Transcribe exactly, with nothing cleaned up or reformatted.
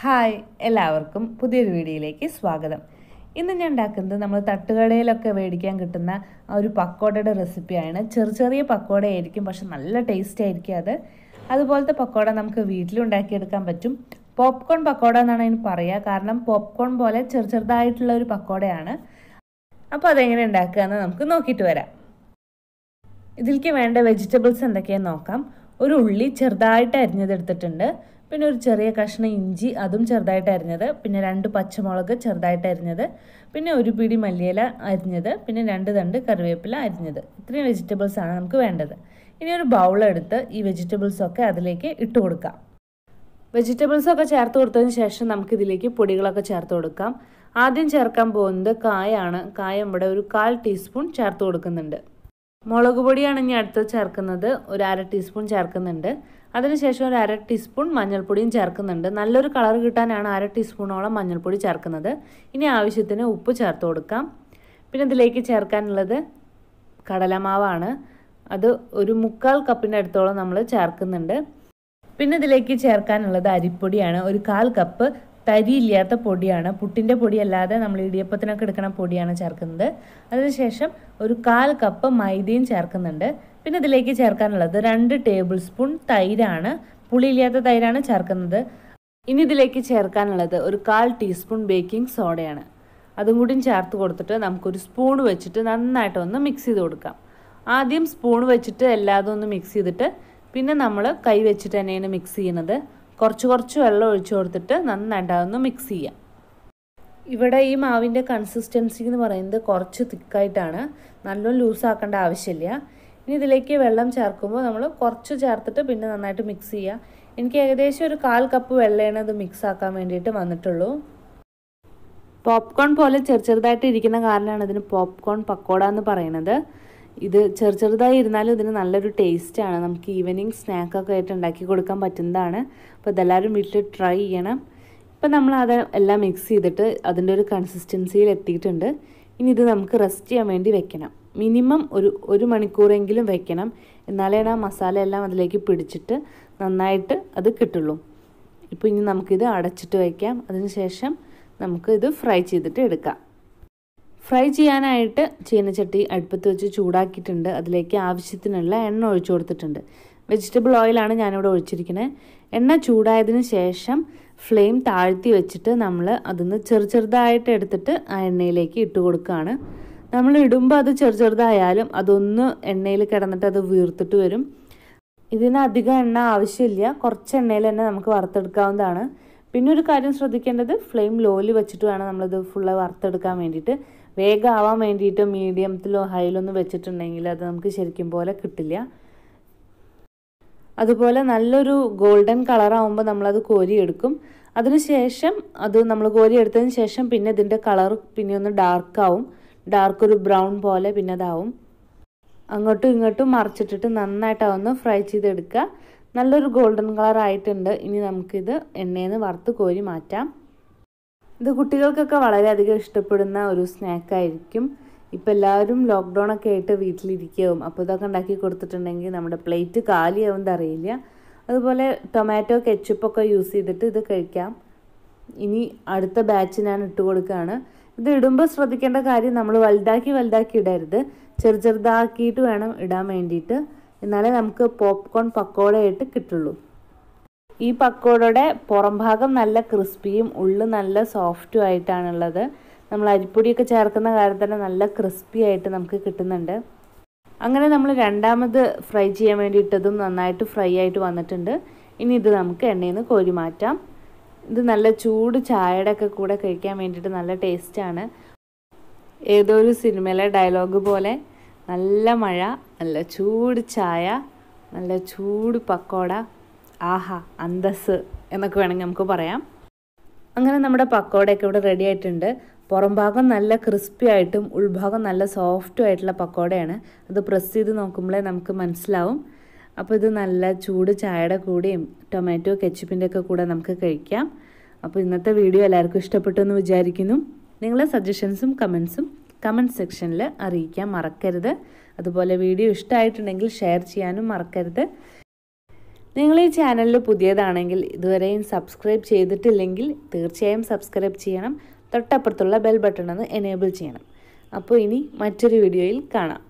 Hi എല്ലാവർക്കും പുതിയൊരു വീഡിയോയിലേക്ക് സ്വാഗതം. ഇന്ന് ഞാൻ ഉണ്ടാക്കുന്നത് നമ്മൾ തട്ടുകടയിലൊക്കെ മേടിക്കാൻ കിട്ടുന്ന ആ ഒരു പക്കോടയുടെ റെസിപ്പിയാണ്. ചെറിയ ചെറിയ പക്കോട ആയിരിക്കും, പക്ഷെ നല്ല ടേസ്റ്റ് ആയിരിക്കും അത്. അതുപോലത്തെ പക്കോട നമുക്ക് വീട്ടിലുണ്ടാക്കിയെടുക്കാൻ പറ്റും. പോപ്കോൺ പക്കോട എന്നാണ് അതിന് പറയുക, കാരണം പോപ്കോൺ പോലെ ചെറു ചെറുതായിട്ടുള്ള ഒരു പക്കോടയാണ്. അപ്പോൾ അതെങ്ങനെ ഉണ്ടാക്കുക എന്ന് നമുക്ക് നോക്കിയിട്ട് വരാം. ഇതിലേക്ക് വേണ്ട വെജിറ്റബിൾസ് എന്തൊക്കെയാണെന്ന് നോക്കാം. ഒരു ഉള്ളി ചെറുതായിട്ട് അരിഞ്ഞതെടുത്തിട്ടുണ്ട്, പിന്നെ ഒരു ചെറിയ കഷ്ണം ഇഞ്ചി അതും ചെറുതായിട്ട് അരിഞ്ഞത്, പിന്നെ രണ്ട് പച്ചമുളക് ചെറുതായിട്ട് അരിഞ്ഞത്, പിന്നെ ഒരു പിടി മല്ലിയില അരിഞ്ഞത്, പിന്നെ രണ്ട് തണ്ട് കറിവേപ്പില അരിഞ്ഞത്. ഇത്രയും വെജിറ്റബിൾസ് ആണ് നമുക്ക് വേണ്ടത്. ഇനി ഒരു ബൗളെടുത്ത് ഈ വെജിറ്റബിൾസൊക്കെ അതിലേക്ക് ഇട്ട് കൊടുക്കാം. വെജിറ്റബിൾസൊക്കെ ചേർത്ത് കൊടുത്തതിന് ശേഷം നമുക്കിതിലേക്ക് പൊടികളൊക്കെ ചേർത്ത് കൊടുക്കാം. ആദ്യം ചേർക്കാൻ പോകുന്നത് കായാണ്. കായം ഇവിടെ ഒരു കാൽ ടീസ്പൂൺ ചേർത്ത് കൊടുക്കുന്നുണ്ട്. മുളക് പൊടിയാണ് ഇനി അടുത്ത് ചേർക്കുന്നത്, ഒരു അര ടീസ്പൂൺ ചേർക്കുന്നുണ്ട്. അതിനുശേഷം ഒരു അര ടീസ്പൂൺ മഞ്ഞൾപ്പൊടിയും ചേർക്കുന്നുണ്ട്. നല്ലൊരു കളർ കിട്ടാനാണ് അര ടീസ്പൂണോളം മഞ്ഞൾപ്പൊടി ചേർക്കുന്നത്. ഇനി ആവശ്യത്തിന് ഉപ്പ് ചേർത്ത് കൊടുക്കാം. പിന്നെ ഇതിലേക്ക് ചേർക്കാനുള്ളത് കടലമാവാണ്. അത് ഒരു മുക്കാൽ കപ്പിൻ്റെ അടുത്തോളം നമ്മൾ ചേർക്കുന്നുണ്ട്. പിന്നെ ഇതിലേക്ക് ചേർക്കാനുള്ളത് അരിപ്പൊടിയാണ്. ഒരു കാൽ കപ്പ് തരിയില്ലാത്ത പൊടിയാണ്, പുട്ടിൻ്റെ പൊടിയല്ലാതെ നമ്മൾ ഇടിയപ്പത്തിനൊക്കെ എടുക്കുന്ന പൊടിയാണ് ചേർക്കുന്നത്. അതിനുശേഷം ഒരു കാൽ കപ്പ് മൈദയും ചേർക്കുന്നുണ്ട്. പിന്നെ ഇതിലേക്ക് ചേർക്കാനുള്ളത് രണ്ട് ടേബിൾ സ്പൂൺ തൈരാണ്, പുളിയില്ലാത്ത തൈരാണ് ചേർക്കുന്നത്. ഇനി ഇതിലേക്ക് ചേർക്കാനുള്ളത് ഒരു കാൽ ടീസ്പൂൺ ബേക്കിംഗ് സോഡയാണ്. അതും കൂടി ചേർത്ത് കൊടുത്തിട്ട് നമുക്കൊരു സ്പൂൺ വെച്ചിട്ട് നന്നായിട്ട് ഒന്ന് മിക്സ് ചെയ്ത് കൊടുക്കാം. ആദ്യം സ്പൂൺ വെച്ചിട്ട് എല്ലാതും ഒന്ന് മിക്സ് ചെയ്തിട്ട് പിന്നെ നമ്മൾ കൈ വെച്ചിട്ട് തന്നെയാണ് മിക്സ് ചെയ്യുന്നത്. കുറച്ച് കുറച്ച് വെള്ളം ഒഴിച്ചു കൊടുത്തിട്ട് നന്നായിട്ട് അതൊന്ന് മിക്സ് ചെയ്യാം. ഇവിടെ ഈ മാവിൻ്റെ കൺസിസ്റ്റൻസി എന്ന് പറയുന്നത് കുറച്ച് തിക്കായിട്ടാണ്, നല്ലോണം ലൂസാക്കേണ്ട ആവശ്യമില്ല. ഇനി ഇതിലേക്ക് വെള്ളം ചേർക്കുമ്പോൾ നമ്മൾ കുറച്ച് ചേർത്തിട്ട് പിന്നെ നന്നായിട്ട് മിക്സ് ചെയ്യുക. എനിക്ക് ഏകദേശം ഒരു കാൽ കപ്പ് വെള്ളമാണ് ഇത് മിക്സ് ആക്കാൻ വേണ്ടിയിട്ട് വന്നിട്ടുള്ളൂ. പോപ്കോൺ പോലെ ചെറു ചെറുതായിട്ട് ഇരിക്കുന്ന കാരണമാണ് ഇതിന് പോപ്കോൺ പക്കോട എന്ന് പറയുന്നത്. ഇത് ചെറു ചെറുതായി ഇരുന്നാലും ഇതിന് നല്ലൊരു ടേസ്റ്റാണ്. നമുക്ക് ഈവനിങ് സ്നാക്കൊക്കെ ആയിട്ട് ഉണ്ടാക്കി കൊടുക്കാൻ പറ്റുന്നതാണ്. അപ്പോൾ ഇതെല്ലാവരും വീട്ടിൽ ട്രൈ ചെയ്യണം. ഇപ്പം നമ്മൾ അത് എല്ലാം മിക്സ് ചെയ്തിട്ട് അതിൻ്റെ ഒരു കൺസിസ്റ്റൻസിയിൽ എത്തിയിട്ടുണ്ട്. ഇനി ഇത് നമുക്ക് റെസ്റ്റ് ചെയ്യാൻ വേണ്ടി വെക്കണം. മിനിമം ഒരു ഒരു മണിക്കൂറെങ്കിലും വെക്കണം, എന്നാലേ ആ മസാല എല്ലാം അതിലേക്ക് പിടിച്ചിട്ട് നന്നായിട്ട് അത് കിട്ടുള്ളൂ. ഇപ്പോൾ ഇനി നമുക്കിത് അടച്ചിട്ട് വയ്ക്കാം. അതിനുശേഷം നമുക്ക് ഇത് ഫ്രൈ ചെയ്തിട്ട് എടുക്കാം. ഫ്രൈ ചെയ്യാനായിട്ട് ചീനച്ചട്ടി അടുപ്പത്ത് വെച്ച് ചൂടാക്കിയിട്ടുണ്ട്. അതിലേക്ക് ആവശ്യത്തിനുള്ള എണ്ണ ഒഴിച്ചു കൊടുത്തിട്ടുണ്ട്. വെജിറ്റബിൾ ഓയിലാണ് ഞാനിവിടെ ഒഴിച്ചിരിക്കുന്നത്. എണ്ണ ചൂടായതിന് ശേഷം ഫ്ലെയിം താഴ്ത്തി വെച്ചിട്ട് നമ്മൾ അതിന്ന് ചെറു ചെറുതായിട്ട് എടുത്തിട്ട് ആ എണ്ണയിലേക്ക് ഇട്ട് കൊടുക്കുകയാണ്. നമ്മൾ ഇടുമ്പോൾ അത് ചെറു ചെറുതായാലും അതൊന്ന് എണ്ണയിൽ കിടന്നിട്ട് അത് വീർത്തിട്ട് വരും. ഇതിന് അധികം എണ്ണ ആവശ്യമില്ല, കുറച്ച് എണ്ണയിൽ തന്നെ നമുക്ക് വറുത്തെടുക്കാവുന്നതാണ്. പിന്നെ ഒരു കാര്യം ശ്രദ്ധിക്കേണ്ടത്, ഫ്ലെയിം ലോയിൽ വെച്ചിട്ട് വേണം നമ്മളിത് ഫുള്ള് വറുത്തെടുക്കാൻ വേണ്ടിയിട്ട്. വേഗം ആവാൻ വേണ്ടിയിട്ട് മീഡിയത്തിലോ ഹൈയിലോ ഒന്നും വെച്ചിട്ടുണ്ടെങ്കിൽ അത് നമുക്ക് ശരിക്കും പോലെ കിട്ടില്ല. അതുപോലെ നല്ലൊരു ഗോൾഡൻ കളറാകുമ്പോൾ നമ്മളത് കോരിയെടുക്കും. അതിനുശേഷം അത് നമ്മൾ കോരിയെടുത്തതിന് ശേഷം പിന്നെ ഇതിൻ്റെ കളർ പിന്നെ ഒന്ന് ഡാർക്കാവും, ഡാർക്ക് ഒരു ബ്രൗൺ പോലെ പിന്നെ അതാവും. അങ്ങോട്ടും ഇങ്ങോട്ടും മറിച്ചിട്ടിട്ട് നന്നായിട്ട് അതൊന്ന് ഫ്രൈ ചെയ്തെടുക്കുക. നല്ലൊരു ഗോൾഡൻ കളർ ആയിട്ടുണ്ട്. ഇനി നമുക്കിത് എണ്ണയിൽ നിന്ന് വറുത്ത് കോരി മാറ്റാം. ഇത് കുട്ടികൾക്കൊക്കെ വളരെയധികം ഇഷ്ടപ്പെടുന്ന ഒരു സ്നാക്കായിരിക്കും. ഇപ്പോൾ എല്ലാവരും ലോക്ക്ഡൗൺ ഒക്കെ ആയിട്ട് വീട്ടിലിരിക്കും. അപ്പോൾ ഇതൊക്കെ ഉണ്ടാക്കി കൊടുത്തിട്ടുണ്ടെങ്കിൽ നമ്മുടെ പ്ലേറ്റ് കാലിയാവുന്നത് അറിയില്ല. അതുപോലെ ടൊമാറ്റോ കെച്ചപ്പൊക്കെ യൂസ് ചെയ്തിട്ട് ഇത് കഴിക്കാം. ഇനി അടുത്ത ബാച്ച് ഞാൻ ഇട്ട് കൊടുക്കുകയാണ്. ഇത് ഇടുമ്പോൾ ശ്രദ്ധിക്കേണ്ട കാര്യം, നമ്മൾ വലുതാക്കി വലുതാക്കി ഇടരുത്, ചെറു ചെറുതാക്കിയിട്ട് വേണം ഇടാൻ വേണ്ടിയിട്ട്. എന്നാലേ നമുക്ക് പോപ്കോൺ പക്കോടയായിട്ട് കിട്ടുള്ളൂ. ഈ പക്കോടയുടെ പുറം ഭാഗം നല്ല ക്രിസ്പിയും ഉള്ളു നല്ല സോഫ്റ്റും ആയിട്ടാണുള്ളത്. നമ്മൾ അരിപ്പൊടിയൊക്കെ ചേർക്കുന്ന കാര്യം തന്നെ നല്ല ക്രിസ്പി ആയിട്ട് നമുക്ക് കിട്ടുന്നുണ്ട്. അങ്ങനെ നമ്മൾ രണ്ടാമത് ഫ്രൈ ചെയ്യാൻ വേണ്ടിയിട്ടതും നന്നായിട്ട് ഫ്രൈ ആയിട്ട് വന്നിട്ടുണ്ട്. ഇനി ഇത് നമുക്ക് എണ്ണയിൽ നിന്ന് കോരി മാറ്റാം. ഇത് നല്ല ചൂട് ചായയുടെ ഒക്കെ കൂടെ കഴിക്കാൻ വേണ്ടിയിട്ട് നല്ല ടേസ്റ്റാണ്. ഏതോ ഒരു സിനിമയിലെ ഡയലോഗ് പോലെ, നല്ല മഴ, നല്ല ചൂട് ചായ, നല്ല ചൂട് പക്കോട, ആഹാ അന്തസ് എന്നൊക്കെ വേണമെങ്കിൽ നമുക്ക് പറയാം. അങ്ങനെ നമ്മുടെ പക്കോടയൊക്കെ ഇവിടെ റെഡി ആയിട്ടുണ്ട്. പുറം ഭാഗം നല്ല ക്രിസ്പി ആയിട്ടും ഉൾഭാഗം നല്ല സോഫ്റ്റും ആയിട്ടുള്ള പക്കോടയാണ്. അത് പ്രസ് ചെയ്ത് നോക്കുമ്പോഴേ നമുക്ക് മനസ്സിലാവും. അപ്പോൾ ഇത് നല്ല ചൂട് ചായയുടെ കൂടെയും ടൊമാറ്റോ കെച്ചപ്പിൻ്റെ ഒക്കെ കൂടെ നമുക്ക് കഴിക്കാം. അപ്പോൾ ഇന്നത്തെ വീഡിയോ എല്ലാവർക്കും ഇഷ്ടപ്പെട്ടു എന്ന് വിചാരിക്കുന്നു. നിങ്ങളെ സജഷൻസും കമൻസും കമൻറ്റ് സെക്ഷനിൽ അറിയിക്കാൻ മറക്കരുത്. അതുപോലെ വീഡിയോ ഇഷ്ടമായിട്ടുണ്ടെങ്കിൽ ഷെയർ ചെയ്യാനും മറക്കരുത്. നിങ്ങൾ ഈ ചാനലിൽ പുതിയതാണെങ്കിൽ ഇതുവരെയും സബ്സ്ക്രൈബ് ചെയ്തിട്ടില്ലെങ്കിൽ തീർച്ചയായും സബ്സ്ക്രൈബ് ചെയ്യണം. തൊട്ടപ്പുറത്തുള്ള ബെൽ ബട്ടൺ ഒന്ന് എനേബിൾ ചെയ്യണം. അപ്പോൾ ഇനി മറ്റൊരു വീഡിയോയിൽ കാണാം.